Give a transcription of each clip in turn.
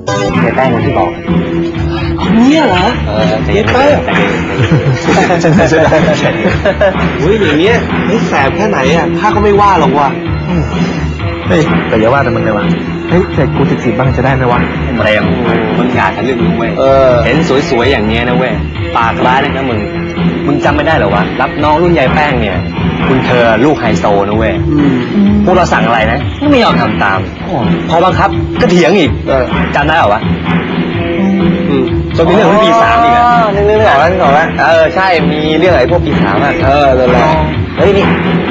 ในแป้งที่บอกเนี่ยเหรอใจเย็นไปอุ้ยอย่างเงี้ยนี่แสบแค่ไหนอ่ะข้าก็ไม่ว่าหรอกว่ะเฮ้ยแต่อย่าว่าแต่มันเลยว่ะเฮ้ยแต่กู14บ้างจะได้ไหมวะเร็วมึงกาดทะลึ่งมึงเว้ยเห็นสวยๆอย่างเงี้ยนะเว้ยปากร้ายเลยนะมึงจำไม่ได้เหรอวะรับน้องรุ่นยายแป้งเนี่ยคุณเธอลูกไฮโซนะเว้ยพวกเราสั่งอะไรนะไม่ยอมทำตามพอบังคับก็เถียงอีกจำได้เหรอวะจนมีเรื่องปี3อีกอ่ะนึกออกแล้วใช่มีเรื่องไอ้พวกปี3อ่ะนั่นแหละเฮ้ยนี่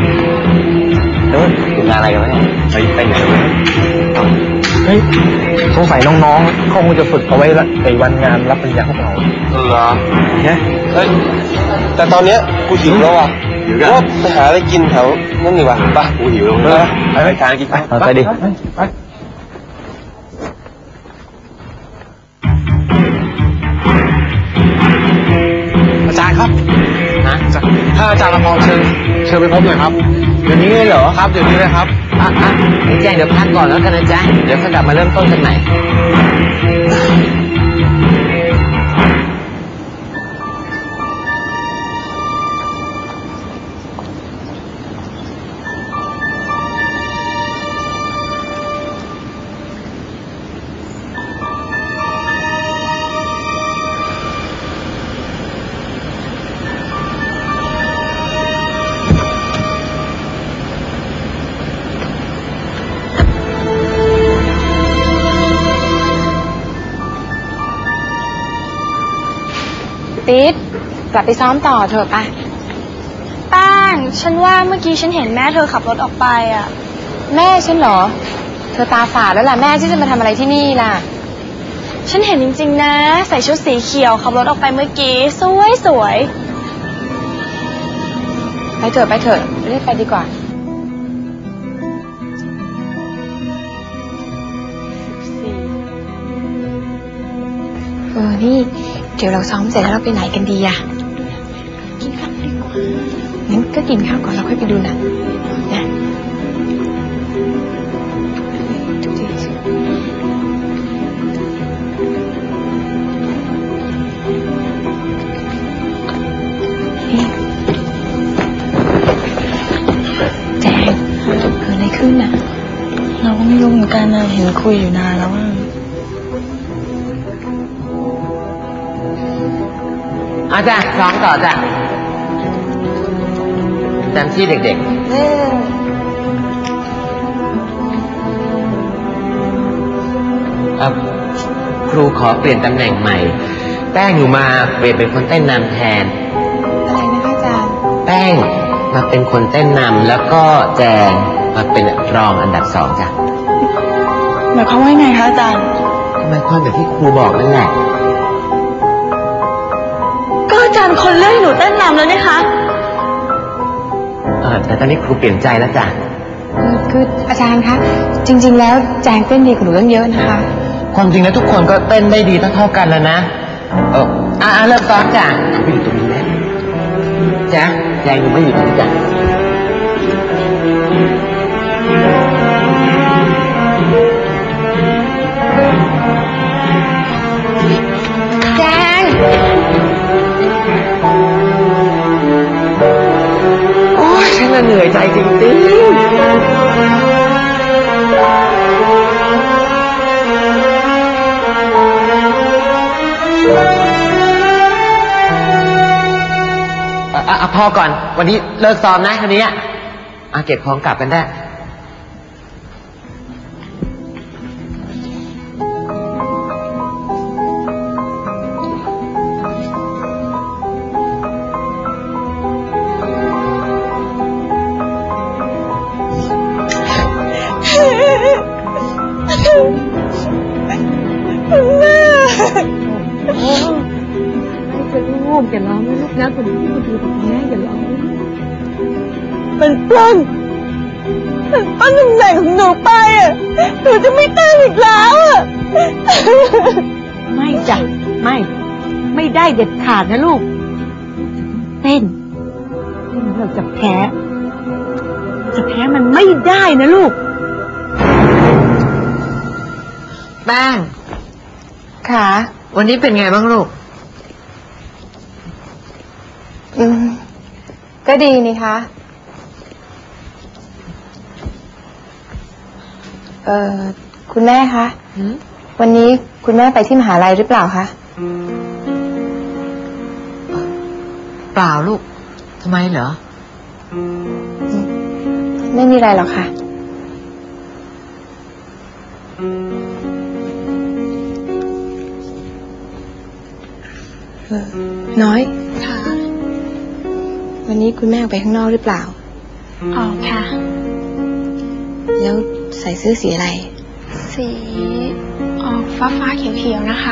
ดูงานอะไรกันวะเนี่ยไปไหนเฮ้ยสงสัยน้องๆเขาคงจะฝึกเอาไว้ในวันงานรับปริญญาพวกเราเหรอเนี่ยเฮ้ยแต่ตอนเนี้ยกูหิวแล้วอ่ะว่าไปหาอะไรกินแถวนั่นดีกว่าป่ะกูหิวแล้วไปทานกินไปดิไปอาจารย์ครับถ้าอาจารย์ละมองเชิญไปพบหน่อยครับเดี๋ยวนี้เลยเหรอครับเดี๋ยวนี้เลยครับแจ้งเดี๋ยวพักก่อนแล้วกันนะจ๊ะเดี๋ยวค่อยกลับมาเริ่มต้นกันใหม่ติ๊ดกลับไปซ้อมต่อเถอะป่ะแป้งฉันว่าเมื่อกี้ฉันเห็นแม่เธอขับรถออกไปอ่ะแม่ฉันเหรอเธอตาฝาดแล้วล่ะแม่ฉันจะมาทำอะไรที่นี่ล่ะฉันเห็นจริงๆนะใส่ชุดสีเขียวขับรถออกไปเมื่อกี้สวยไปเถอะรีบไปดีกว่านี่เดี๋ยวเราซ้อมเสร็จแล้วเราไปไหนกันดีอะกินข้าวดีกว่างั้นก็กินข้าวก่อนแล้วค่อยไปดูหนังนะแจงเกิดอะไรขึ้นอะเราก็ไม่รู้เหมือนกันนะเห็นคุยอยู่นานแล้วว่าจ้ะซ้อมต่อจ้ะจำที่เด็กๆครูขอเปลี่ยนตำแหน่งใหม่แป้งอยู่มาเปลี่ยนเป็นคนเต้นนำแทนอะไรนะคะอาจารย์แป้งมาเป็นคนเต้นนำแล้วก็แจงมาเป็นรองอันดับ2จ้ะหมายความว่าไงคะอาจารย์หมายความแบบที่ครูบอกนั่นแหละอาจารย์คนเลือกหนูเต้นรำแล้วนี่คะแต่ตอนนี้ครูเปลี่ยนใจแล้วจ้ะคืออาจารย์คะจริงๆแล้วแจงเต้นดีกว่าหนูตั้งเยอะนะคะความจริงแล้วทุกคนก็เต้นได้ดีเท่ากันแล้วนะเริ่มซ้อมจ้ะไม่อยู่ตรงนี้นะจ๊ะแจงอยู่ไม่อยู่ตรงนี้จ้ะแจงฉันเหนื่อยใจจริงๆพอก่อนวันนี้เลิกซ้อมนะคนนี้เก็บของกลับกันได้อย่าร้องนะลูกนะคนที่มาดูกับแม่อย่าร้องมันปล้นตำแหน่งของหนูไปอ่ะหนูจะไม่เต้นอีกแล้วอ่ะไม่จ้ะไม่ได้เด็ดขาดนะลูกเต้นเราจะแพ้มันไม่ได้นะลูกแป้งค่ะวันนี้เป็นไงบ้างลูกก็ดีนี่คะคุณแม่คะวันนี้คุณแม่ไปที่มหาลัยหรือเปล่าคะเปล่าลูกทำไมเหรอไม่มีอะไรหรอกค่ะน้อยค่ะวันนี้คุณแม่ไปข้างนอกหรือเปล่าอ๋อค่ะแล้วใส่เสื้อสีอะไรสีออกฟ้าเขียวๆนะคะ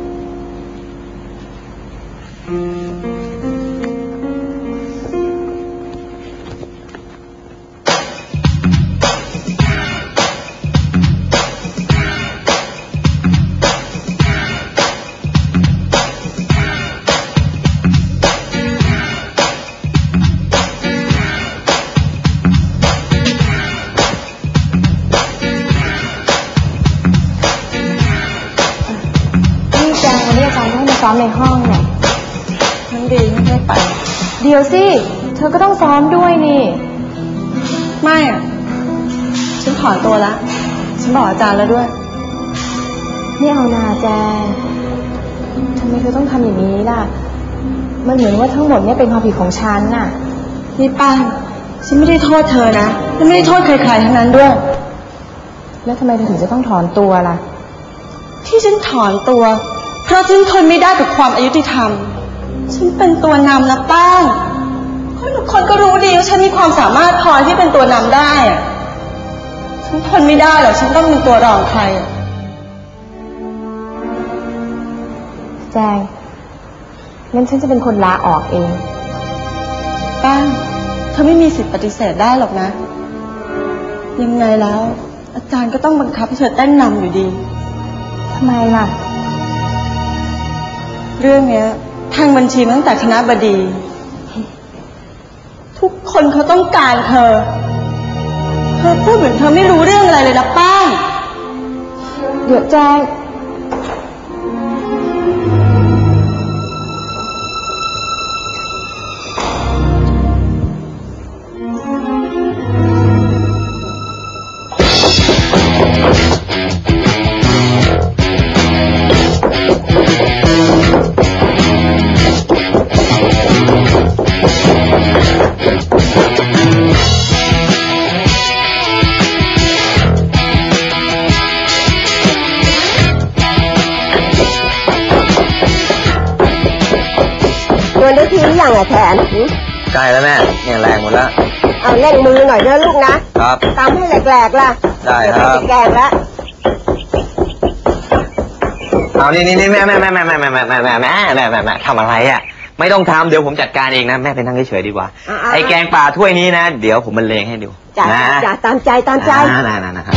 ซ้อมในห้องเนี่ยน้องดีไม่ได้ไปเดี๋ยวสิเธอก็ต้องซ้อมด้วยนี่ไม่อ่ะฉันถอนตัวแล้วฉันบอกอาจารย์แล้วด้วยไม่เอานาแจงทำไมเธอต้องทำอย่างนี้ล่ะมันเหมือนว่าทั้งหมดเนี่ยเป็นความผิดของฉันน่ะนี่ป้าฉันไม่ได้โทษเธอนะฉันไม่ได้โทษใครๆทั้งนั้นด้วยแล้วทำไมเธอถึงจะต้องถอนตัวล่ะที่ฉันถอนตัวเพราะฉันทนไม่ได้กับความอายุติธรรมฉันเป็นตัวนำนะป้าคนทุกคนก็รู้ดีว่าฉันมีความสามารถพอที่เป็นตัวนำได้อะฉันทนไม่ได้หรอกฉันต้องเป็นตัวรองใครแจงงั้นฉันจะเป็นคนลาออกเองป้าเธอไม่มีสิทธิ์ปฏิเสธได้หรอกนะยังไงแล้วอาจารย์ก็ต้องบังคับให้เธอเต้นนำอยู่ดีทำไมล่ะเรื่องเนี้ยทางบัญชีมาตั้งแต่คณะบดีทุกคนเขาต้องการเธอพูดเหมือนเธอไม่รู้เรื่องอะไรเลยนะป้าเดี๋ยวแจ้งได้ทีหรือยังอะแทนใกล้แล้วแม่เนี่ยแรงหมดแล้วเอาเร่งมือหน่อยนะลูกนะครับตำให้แหลกๆล่ะได้ครับแกงละเอานี่แม่ทำอะไรอ่ะไม่ต้องทำเดี๋ยวผมจัดการเองนะแม่เป็นนั่งเฉยๆดีกว่าไอ้แกงป่าถ้วยนี้นะเดี๋ยวผมบรรเลงให้ดูจ้าตามใจนะครับ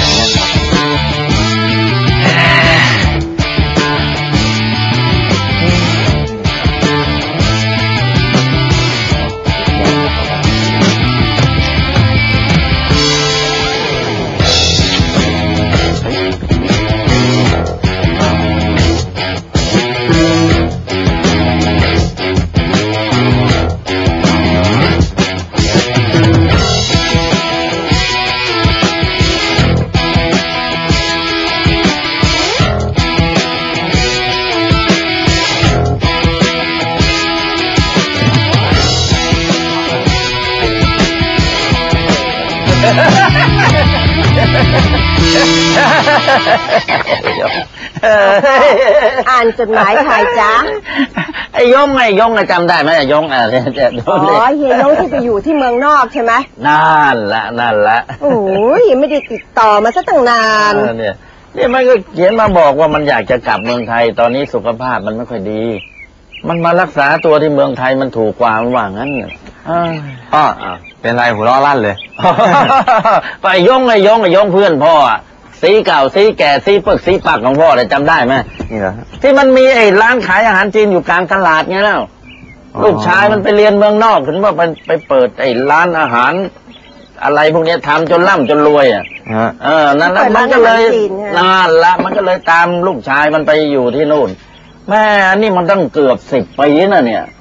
อ่านจดหมายใครจ๊ะไอ้ยงจำได้ไหมไอ้ยงอ๋อเฮียยงที่ไปอยู่ที่เมืองนอกใช่ไหมนั่นละโอ้ยไม่ได้ติดต่อมาซะตั้งนานเนี่ยมันก็เขียนมาบอกว่ามันอยากจะกลับเมืองไทยตอนนี้สุขภาพมันไม่ค่อยดีมันมารักษาตัวที่เมืองไทยมันถูกกว่ามันว่างั้นเป็นไรหัวล้อลั่นเลยไอ้ยงเพื่อนพ่อสีเก่าสีแก่สีปึกสีปักของพ่อเลยจำได้ไหมนี่เหรอที่มันมีไอ้ร้านขายอาหารจีนอยู่กลางตลาดไงแล้วลูกชายมันไปเรียนเมืองนอกถึงว่าไปเปิดไอ้ร้านอาหารอะไรพวกนี้ทำจนร่ำจนรวยอ่ะนั่นละมันก็เลยมันก็เลยตามลูกชายมันไปอยู่ที่นู่นแม่นี่มันตั้งเกือบ10 ปีนะเนี่ย